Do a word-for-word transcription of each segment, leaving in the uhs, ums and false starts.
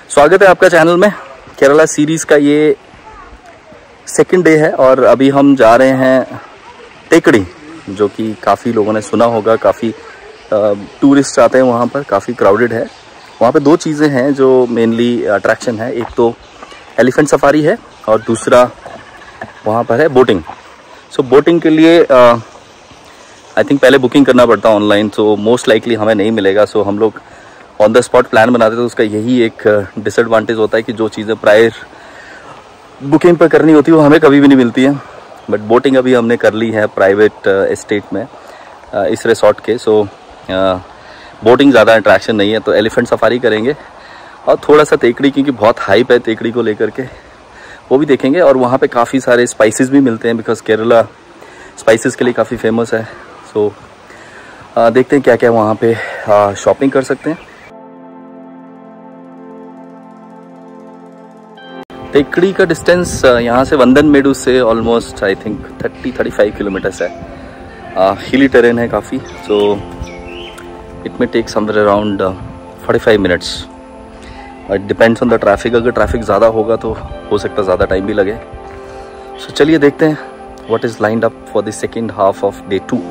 स्वागत है आपका चैनल में। केरला सीरीज़ का ये सेकंड डे है और अभी हम जा रहे हैं टेकड़ी, जो कि काफ़ी लोगों ने सुना होगा। काफ़ी टूरिस्ट आते हैं वहाँ पर, काफ़ी क्राउडेड है। वहाँ पे दो चीज़ें हैं जो मेनली अट्रैक्शन है। एक तो एलिफेंट सफारी है और दूसरा वहाँ पर है बोटिंग। सो so, बोटिंग के लिए आई थिंक पहले बुकिंग करना पड़ता है ऑनलाइन, सो मोस्ट लाइकली हमें नहीं मिलेगा। सो so, हम लोग ऑन द स्पॉट प्लान बनाते तो उसका यही एक डिसएडवांटेज होता है कि जो चीज़ें प्रायर बुकिंग पर करनी होती है वो हमें कभी भी नहीं मिलती है। बट बोटिंग अभी हमने कर ली है प्राइवेट एस्टेट में इस रिसोर्ट के। सो बोटिंग ज़्यादा अट्रैक्शन नहीं है, तो एलिफेंट सफारी करेंगे और थोड़ा सा टेकड़ी, क्योंकि बहुत हाइप है टेकड़ी को लेकर के, वो भी देखेंगे। और वहाँ पे काफ़ी सारे स्पाइसेस भी मिलते हैं, बिकॉज केरला स्पाइसेस के लिए काफ़ी फेमस है। सो so, देखते हैं क्या क्या वहाँ पे शॉपिंग कर सकते हैं। टेकड़ी का डिस्टेंस यहाँ से वंदनमेडु से almost I think thirty thirty five kilometres है। हिली टेरेन है काफ़ी, so it may take somewhere around forty five minutes. It depends on the traffic. अगर ट्रैफिक ज़्यादा होगा तो हो सकता है ज़्यादा टाइम भी लगे। सो so, चलिए देखते हैं what is lined up for the second half of day two.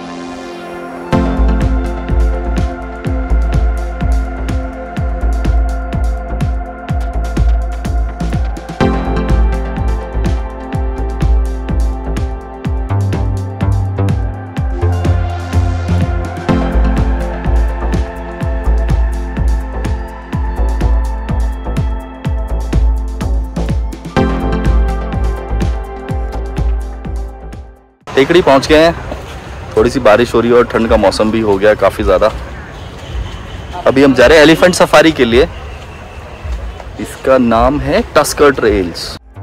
टेकड़ी पहुंच गए हैं। थोड़ी सी बारिश हो रही है और ठंड का मौसम भी हो गया काफ़ी ज़्यादा। अभी हम जा रहे हैं एलिफेंट सफारी के लिए। इसका नाम है टस्कर ट्रेल्स।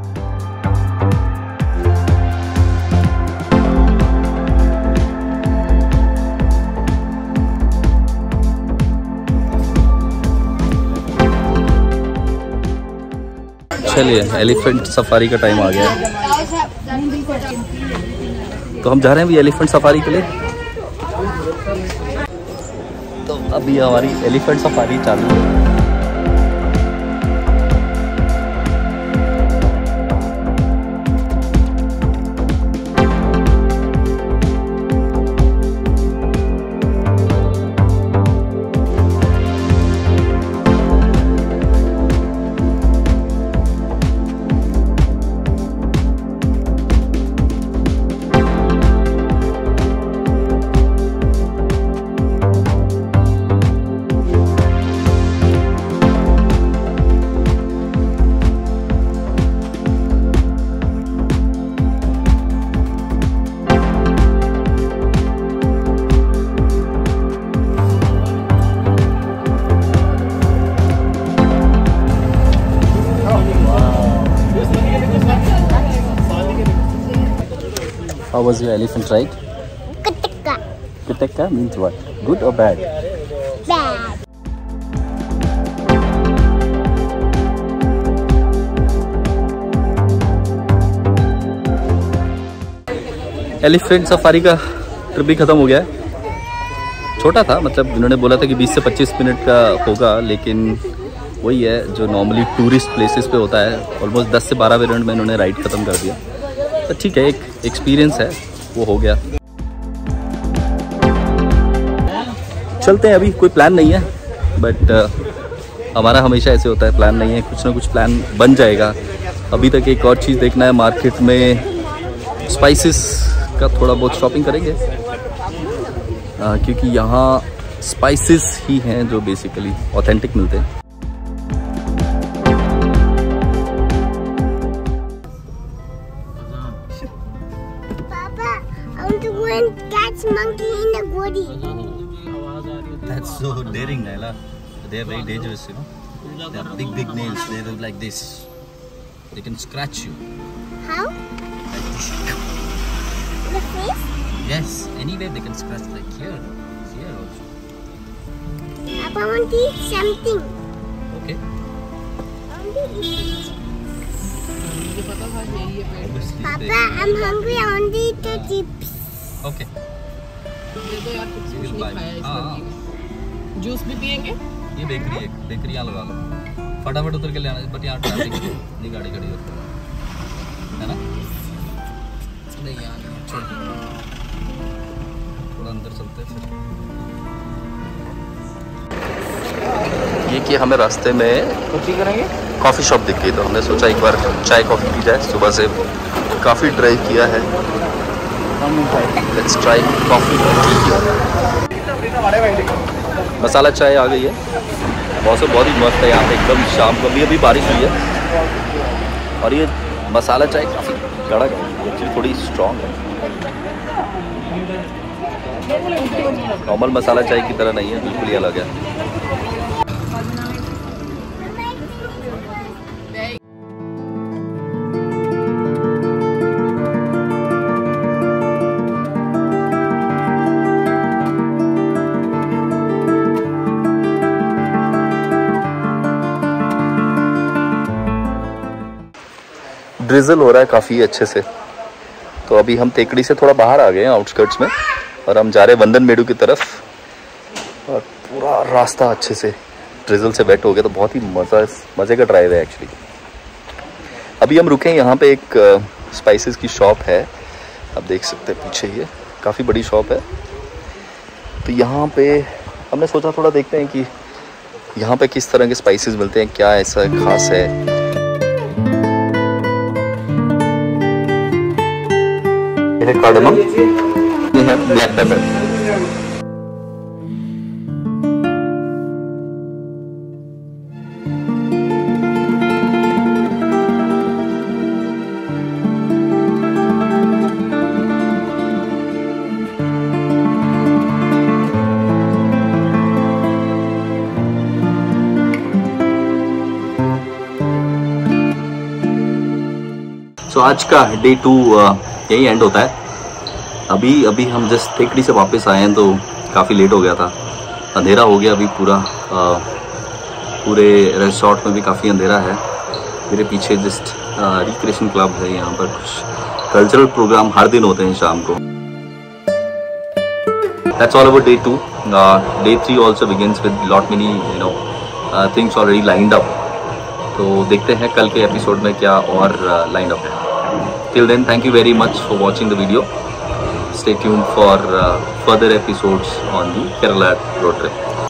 चलिए, एलिफेंट सफारी का टाइम आ गया है, तो हम जा रहे हैं अभी एलिफेंट सफारी के लिए। तो अभी हमारी एलिफेंट सफारी चालू है। How was your elephant ride? Kutekka. Kutekka means what? Good or bad? Bad. Elephant safari का ट्रिप भी ख़त्म हो गया है। छोटा था, मतलब इन्होंने बोला था कि बीस से पच्चीस मिनट का होगा, लेकिन वही है जो नॉर्मली टूरिस्ट प्लेसेस पे होता है। ऑलमोस्ट दस से बारह मिनट में इन्होंने राइड ख़त्म कर दिया। तो ठीक है, एक एक्सपीरियंस है, वो हो गया। चलते हैं। अभी कोई प्लान नहीं है, बट uh, हमारा हमेशा ऐसे होता है, प्लान नहीं है, कुछ ना कुछ प्लान बन जाएगा। अभी तक एक और चीज़ देखना है, मार्केट में स्पाइसेस का थोड़ा बहुत शॉपिंग करेंगे, uh, क्योंकि यहाँ स्पाइसेस ही हैं जो बेसिकली ऑथेंटिक मिलते हैं। And catch monkey in the godi. That's so daring, Naila. They are very dangerous, you know. They have big, big nails. They look like this. They can scratch you. How? Like this. The face? Yes. Anywhere they can scratch, like here, here also. Papa want to eat something. Okay. I want to eat. Obviously, Papa, they... I'm hungry. I want to eat the chips. Okay. ये तो यार कुछ नहीं खाया इस हाँ, लड़की ने। जूस भी पियेंगे? ये बेकरी है, बेकरी लगा लो। फटाफट उतर के ले आना, बट यहाँ ट्रैफिक नहीं, गाड़ी खड़ी है ना। नहीं यार छोड़, थोड़ा अंदर चलते हैं फिर। ये कि हमें रास्ते में करेंगे कॉफ़ी शॉप दिख गई, तो हमने सोचा एक बार चाय कॉफ़ी पी जाए। सुबह से काफ़ी ड्राइव किया है, लेट्स ट्राई कॉफ़ी। मसाला चाय आ गई है, मौसम बहुत ही मस्त है यहाँ पे, एकदम शाम को। अभी अभी बारिश हुई है और ये मसाला चाय काफ़ी कड़क है, एक्चुअली थोड़ी स्ट्रॉन्ग है, नॉर्मल मसाला चाय की तरह नहीं है, बिल्कुल ही अलग है। ड्रिजल हो रहा है काफ़ी अच्छे से, तो अभी हम तेकड़ी से थोड़ा बाहर आ गए हैं आउटस्कर्ट्स में, और हम जा रहे हैं वंदन मेडू की तरफ। और पूरा रास्ता अच्छे से ड्रिजल से वेट हो गया, तो बहुत ही मज़ा मज़े का ड्राइव है एक्चुअली। अभी हम रुके हैं यहाँ पे, एक स्पाइसेस की शॉप है, आप देख सकते हैं पीछे, ये काफ़ी बड़ी शॉप है। तो यहाँ पे हमने सोचा थोड़ा देखते हैं कि यहाँ पे किस तरह के स्पाइसेस मिलते हैं, क्या ऐसा खास है। ये है कार्डमम, ये है ब्लैक पेपर। तो आज का डे टू यही एंड होता है। अभी अभी हम जस्ट तेकड़ी से वापस आए हैं, तो काफ़ी लेट हो गया था, अंधेरा हो गया अभी पूरा। आ, पूरे रिसोर्ट में भी काफ़ी अंधेरा है। मेरे पीछे जस्ट रिक्रिएशन क्लब है, यहाँ पर कुछ कल्चरल प्रोग्राम हर दिन होते हैं शाम को। That's all about day two. Day three also begins with lot many you know things already lined up. तो देखते हैं कल के एपिसोड में क्या और लाइंड अप है। Till then, thank you very much for watching the video. Stay tuned for uh, further episodes on the Kerala road trip.